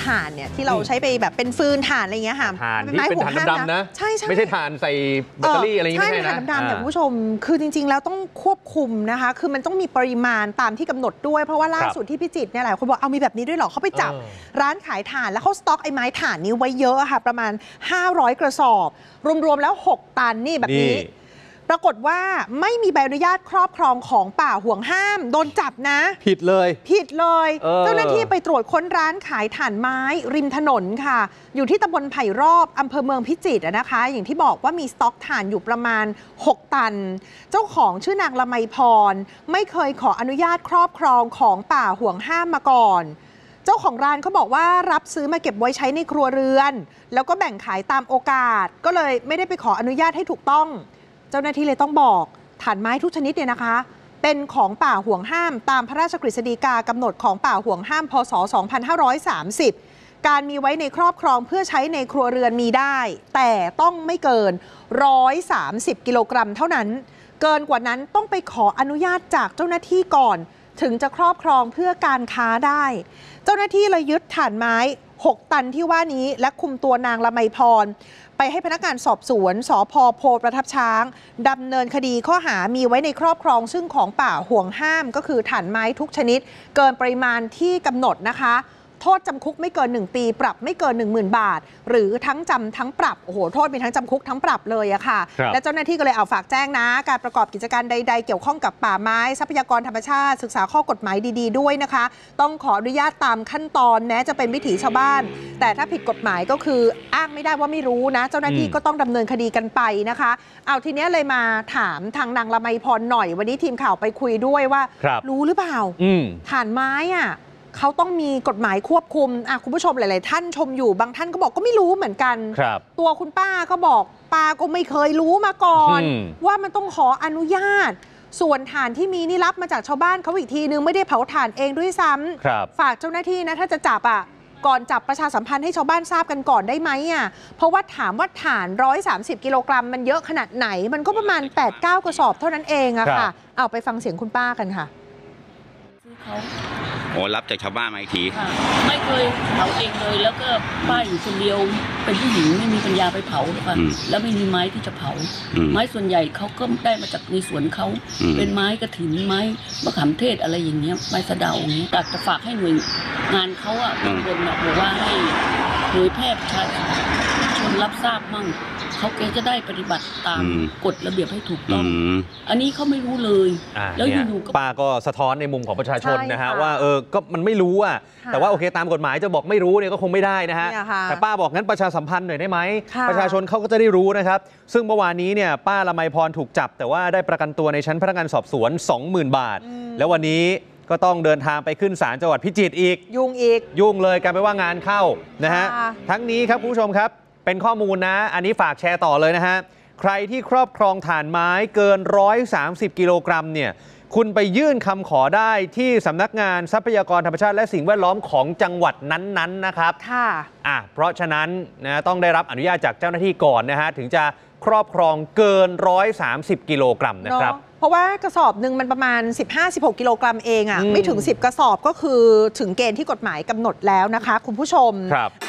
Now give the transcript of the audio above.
ถ่านเนี่ยที่เราใช้ไปแบบเป็นฟืนถ่านอะไรเงี้ยค่ะถ่านที่เป็นถ่านดำๆนะใช่ไม่ใช่ถ่านใส่แบตเตอรี่อะไรอย่างเงี้ยไม่ใช่นะถ่านดำๆเนี่ยคุณผู้ชมคือจริงๆแล้วต้องควบคุมนะคะคือมันต้องมีปริมาณตามที่กำหนดด้วยเพราะว่าล่าสุดที่พิจิตรเนี่ยหลายคนบอกเอามีแบบนี้ด้วยหรอเขาไปจับร้านขายถ่านแล้วเขาสต็อกไอ้ไม้ถ่านนี้ไว้เยอะค่ะประมาณ500กระสอบรวมๆแล้ว6ตันนี่แบบนี้ปรากฏว่าไม่มีใบอนุญาตครอบครองของป่าห่วงห้ามโดนจับนะผิดเลยเจ้าหน้าที่ไปตรวจค้นร้านขายถ่านไม้ริมถนนค่ะอยู่ที่ตำบลไผ่รอบอำเภอเมืองพิจิตรนะคะอย่างที่บอกว่ามีสต็อกถ่านอยู่ประมาณ6ตันเจ้าของชื่อนางละไมพรไม่เคยขออนุญาตครอบครองของป่าห่วงห้ามมาก่อนเจ้าของร้านเขาบอกว่ารับซื้อมาเก็บไว้ใช้ในครัวเรือนแล้วก็แบ่งขายตามโอกาสก็เลยไม่ได้ไปขออนุญาตให้ถูกต้องเจ้าหน้าที่เลยต้องบอกถ่านไม้ทุกชนิดเนี่ยนะคะเป็นของป่าห่วงห้ามตามพระราชกฤษฎีกากำหนดของป่าห่วงห้ามพศ 2530 การมีไว้ในครอบครองเพื่อใช้ในครัวเรือนมีได้แต่ต้องไม่เกิน130กิโลกรัมเท่านั้นเกินกว่านั้นต้องไปขออนุญาตจากเจ้าหน้าที่ก่อนถึงจะครอบครองเพื่อการค้าได้เจ้าหน้าที่เลยยึดถ่านไม้6ตันที่ว่านี้และคุมตัวนางละไมพรไปให้พนักงานสอบสวนสภ.โพประทับช้างดำเนินคดีข้อหามีไว้ในครอบครองซึ่งของป่าห่วงห้ามก็คือถ่านไม้ทุกชนิดเกินปริมาณที่กำหนดนะคะโทษจำคุกไม่เกิน1ปีปรับไม่เกิน 10,000 บาทหรือทั้งจำทั้งปรับโอ้โหโทษมีทั้งจำคุกทั้งปรับเลยอะค่ะและเจ้าหน้าที่ก็เลยเอาฝากแจ้งนะการประกอบกิจการใดๆเกี่ยวข้องกับป่าไม้ทรัพยากรธรรมชาติศึกษาข้อกฎหมายดีๆด้วยนะคะต้องขออนุญาตตามขั้นตอนแม้จะเป็นวิถีชาวบ้านแต่ถ้าผิดกฎหมายก็คืออ้างไม่ได้ว่าไม่รู้นะเจ้าหน้าที่ก็ต้องดำเนินคดีกันไปนะคะเอาทีนี้เลยมาถามทางนางละไมพรหน่อยวันนี้ทีมข่าวไปคุยด้วยว่ารู้หรือเปล่าถ่านไม้อะเขาต้องมีกฎหมายควบคุมคุณผู้ชมหลายๆท่านชมอยู่บางท่านก็บอกก็ไม่รู้เหมือนกันตัวคุณป้าก็บอกป้าก็ไม่เคยรู้มาก่อนว่ามันต้องขออนุญาตส่วนถ่านที่มีนี่รับมาจากชาวบ้านเขาอีกทีนึงไม่ได้เผาถ่านเองด้วยซ้ำฝากเจ้าหน้าที่นะถ้าจะจับก่อนจับประชาสัมพันธ์ให้ชาวบ้านทราบกันก่อนได้ไหมเพราะว่าถามว่าถ่าน130กิโลกรัมมันเยอะขนาดไหนมันก็ประมาณ 8-9 กระสอบเท่านั้นเองค่ะเอาไปฟังเสียงคุณป้ากันค่ะโอ้รับจากชาวบ้านมาอีกทีไม่เคยเผาเองเลยแล้วก็ป้าอยู่คนเดียวเป็นผู้หญิงไม่มีปัญญาไปเผาค่ะแล้วไม่มีไม้ที่จะเผาไม้ส่วนใหญ่เขาก็ได้มาจากในสวนเขาเป็นไม้กระถิ่นไม้มะขามเทศอะไรอย่างเงี้ยไม้สะเดาอย่างเงี้ยอยากจะฝากให้หน่วยงานเขาบนบอกว่าให้หน่วยแพทย์ประชาชนรับทราบมั่งเขาจะได้ปฏิบัติตามกฎระเบียบให้ถูกต้องอันนี้เขาไม่รู้เลยแล้วอยู่ๆป้าก็สะท้อนในมุมของประชาชนนะฮะว่าก็มันไม่รู้แต่ว่าโอเคตามกฎหมายจะบอกไม่รู้เนี่ยก็คงไม่ได้นะฮะแต่ป้าบอกงั้นประชาสัมพันธ์หน่อยได้ไหมประชาชนเขาก็จะได้รู้นะครับซึ่งเมื่อวานนี้เนี่ยป้าละไมพรถูกจับแต่ว่าได้ประกันตัวในชั้นพนักงานสอบสวน 20,000 บาทแล้ววันนี้ก็ต้องเดินทางไปขึ้นศาลจังหวัดพิจิตรอีกยุ่งเลยกลายเป็นว่างานเข้านะฮะทั้งนี้ครับคุณผู้ชมครับเป็นข้อมูลนะอันนี้ฝากแชร์ต่อเลยนะฮะใครที่ครอบครองถ่านไม้เกิน130กิโลกรัมเนี่ยคุณไปยื่นคำขอได้ที่สำนักงานทรัพยากรธรรมชาติและสิ่งแวดล้อมของจังหวัดนั้นๆนะครับเพราะฉะนั้นนะต้องได้รับอนุญาตจากเจ้าหน้าที่ก่อนนะฮะถึงจะครอบครองเกิน130กิโลกรัมนะครับเพราะว่ากระสอบหนึ่งมันประมาณ 15-16 กิโลกรัมเองไม่ถึง10กระสอบก็คือถึงเกณฑ์ที่กฎหมายกำหนดแล้วนะคะคุณผู้ชม